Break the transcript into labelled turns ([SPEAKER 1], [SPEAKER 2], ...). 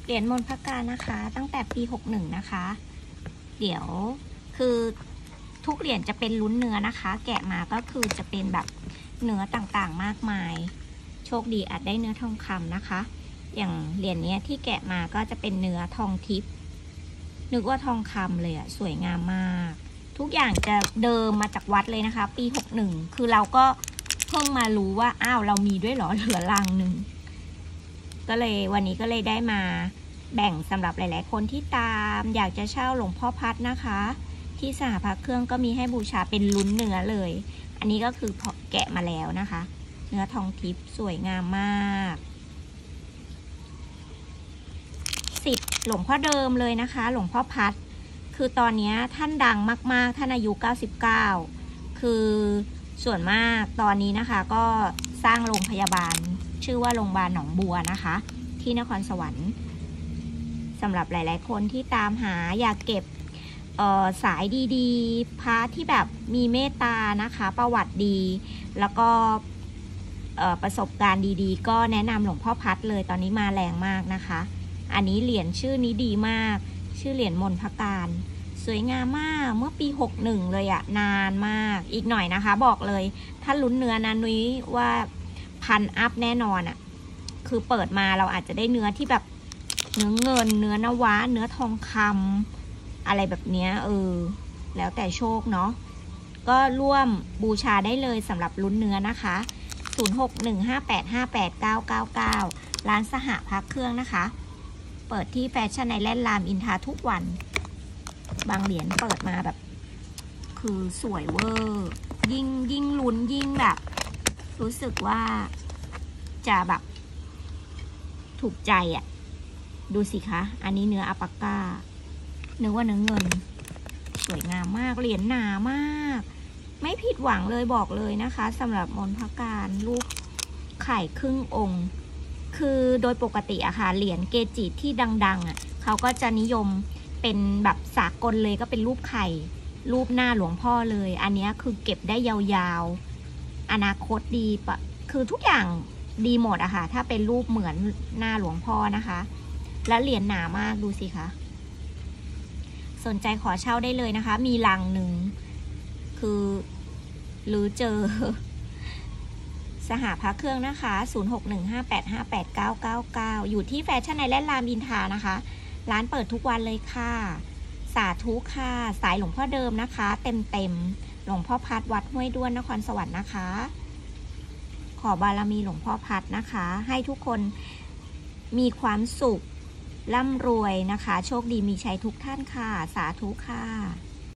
[SPEAKER 1] เหรียญมนต์พระการนะคะตั้งแต่ปี61นะคะเดี๋ยวคือทุกเหรียญจะเป็นลุ้นเนื้อนะคะแกะมาก็คือจะเป็นแบบเนื้อต่างๆมากมายโชคดีอาจได้เนื้อทองคำนะคะอย่างเหรียญนี้ที่แกะมาก็จะเป็นเนื้อทองทิพย์นึกว่าทองคำเลยอะสวยงามมากทุกอย่างจะเดิมมาจากวัดเลยนะคะปี61คือเราก็เพิ่งมารู้ว่าอ้าวเรามีด้วยเหรอเหลือลังหนึ่งก็เลยวันนี้ก็เลยได้มาแบ่งสำหรับหลายๆคนที่ตามอยากจะเช่าหลวงพ่อพัดนะคะที่สหพระเครื่องก็มีให้บูชาเป็นลุ้นเนื้อเลยอันนี้ก็คือแกะมาแล้วนะคะเนื้อทองทิพย์สวยงามมาก10หลวงพ่อเดิมเลยนะคะหลวงพ่อพัดคือตอนนี้ท่านดังมากๆท่านอายุ99คือส่วนมากตอนนี้นะคะก็สร้างโรงพยาบาลชื่อว่าโรงพยาบาลหนองบัวนะคะที่นครสวรรค์สำหรับหลายๆคนที่ตามหาอยากเก็บสายดีๆพระที่แบบมีเมตตานะคะประวัติดีแล้วก็ประสบการณ์ดีๆก็แนะนำหลวงพ่อพัดเลยตอนนี้มาแรงมากนะคะอันนี้เหรียญชื่อนี้ดีมากชื่อเหรียญมนต์พระการสวยงามมากเมื่อปี61เลยอะนานมากอีกหน่อยนะคะบอกเลยถ้าลุ้นเนื้อนะนุ้ยว่า1,000 อัพแน่นอนอะคือเปิดมาเราอาจจะได้เนื้อที่แบบเนื้อเงินเนื้อนวะเนื้อทองคำอะไรแบบเนี้ยแล้วแต่โชคเนาะก็ร่วมบูชาได้เลยสำหรับลุ้นเนื้อนะคะ0615858999ร้านสหพระเครื่องนะคะเปิดที่แฟชั่นไอแลนด์รามอินทราทุกวันบางเหรียญเปิดมาแบบคือสวยเวอร์ยิ่งลุ้นยิ่งแบบรู้สึกว่าจะแบบถูกใจอ่ะดูสิคะอันนี้เนื้ออัปปาก้านึกว่าเนื้อเงินสวยงามมากเหรียญหนามากไม่ผิดหวังเลยบอกเลยนะคะสำหรับมนต์พระการรูปไข่ครึ่งองค์คือโดยปกติอะค่ะเหรียญเกจิที่ดังๆอะเขาก็จะนิยมเป็นแบบสากลเลยก็เป็นรูปไข่รูปหน้าหลวงพ่อเลยอันนี้คือเก็บได้ยาวๆอนาคตดีปะคือทุกอย่างดีหมดอะค่ะถ้าเป็นรูปเหมือนหน้าหลวงพ่อนะคะแล้วเหรียญหนามากดูสิคะสนใจขอเช่าได้เลยนะคะมีลังหนึ่งคือหรือเจอสหพระเครื่องนะคะ0615858999อยู่ที่แฟชั่นไอแลนด์รามอินทรานะคะร้านเปิดทุกวันเลยค่ะสาธุค่ะสายหลวงพ่อเดิมนะคะเต็มหลวงพ่อพัดวัดห้วยด้วนนครสวรรค์นะคะขอบารมีหลวงพ่อพัดนะคะให้ทุกคนมีความสุขร่ำรวยนะคะโชคดีมีชัยทุกท่านค่ะสาธุค่ะ